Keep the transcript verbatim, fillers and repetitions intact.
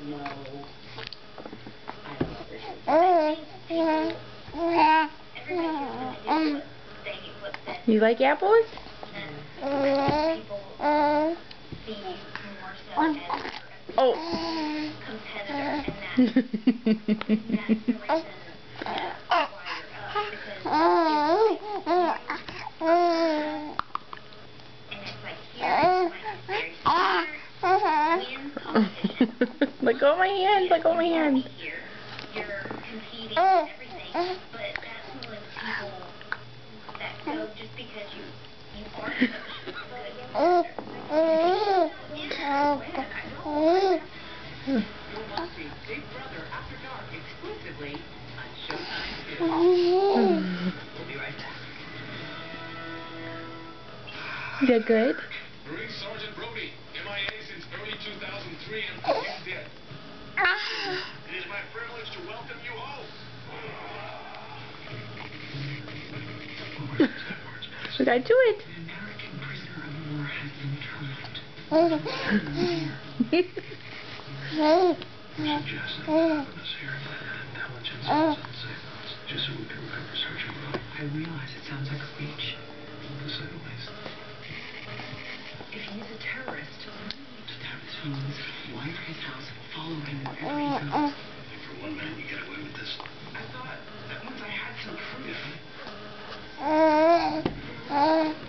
You like apples? Oh. Let go of my hand, let go of my hand. You're competing and everything, but that's one of those people that go just because you, you are such a good You'll watch Big Brother After Dark exclusively on Showtime two. We'll be right back. Is that good? Marine Sergeant Brody, M I A since early two thousand three and presumed dead. It is my privilege to welcome you home. We gotta do it. An American prisoner of war has been tried. Suggesting that us here and intelligence and signals, just so we can remember searching road. I realize it sounds like a reach. To say the least. If he's a terrorist, that means wire his house, follow him wherever he goes. For one man, you get away with this. I thought that once I had some proof. Yeah.